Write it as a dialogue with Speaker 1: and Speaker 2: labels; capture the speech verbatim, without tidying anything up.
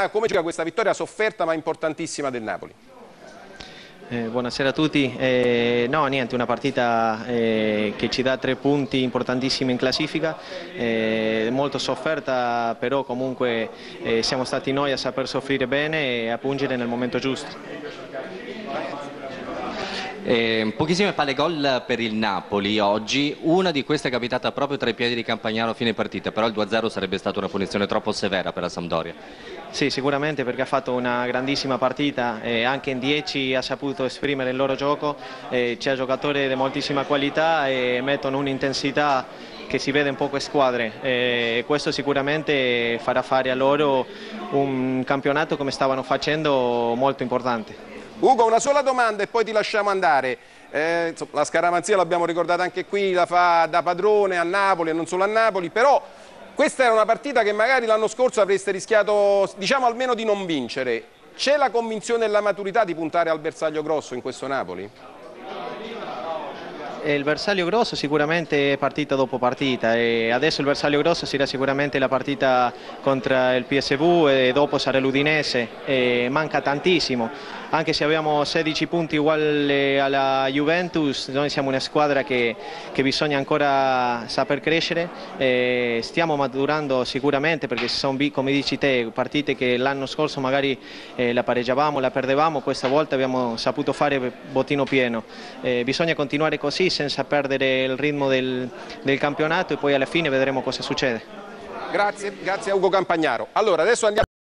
Speaker 1: Come gioca questa vittoria sofferta ma importantissima del Napoli?
Speaker 2: Eh, buonasera a tutti. Eh, no, niente, una partita eh, che ci dà tre punti importantissimi in classifica, eh, molto sofferta, però comunque eh, siamo stati noi a saper soffrire bene e a pungere nel momento giusto.
Speaker 3: Eh, pochissime palle gol per il Napoli oggi, una di queste è capitata proprio tra i piedi di Campagnaro a fine partita, però il due a zero sarebbe stata una punizione troppo severa per la Sampdoria.
Speaker 2: Sì, sicuramente, perché ha fatto una grandissima partita e anche in dieci ha saputo esprimere il loro gioco, eh, c'è giocatori di moltissima qualità e mettono un'intensità che si vede in poche squadre e questo sicuramente farà fare a loro un campionato, come stavano facendo, molto importante.
Speaker 1: Ugo, una sola domanda e poi ti lasciamo andare. Eh, insomma, la scaramanzia l'abbiamo ricordata anche qui, la fa da padrone a Napoli e non solo a Napoli, però questa era una partita che magari l'anno scorso avreste rischiato, diciamo, almeno di non vincere. C'è la convinzione e la maturità di puntare al bersaglio grosso in questo Napoli?
Speaker 2: Il bersaglio grosso sicuramente è partita dopo partita e adesso il bersaglio grosso sarà sicuramente la partita contro il P S V e dopo sarà l'Udinese, e manca tantissimo, anche se abbiamo sedici punti uguali alla Juventus, noi siamo una squadra che, che bisogna ancora saper crescere, e stiamo maturando sicuramente, perché sono, come dici te, partite che l'anno scorso magari eh, la pareggiavamo, la perdevamo, questa volta abbiamo saputo fare bottino pieno, eh, bisogna continuare così senza perdere il ritmo del, del campionato e poi alla fine vedremo cosa succede.
Speaker 1: Grazie, grazie a Ugo Campagnaro. Allora, adesso andiamo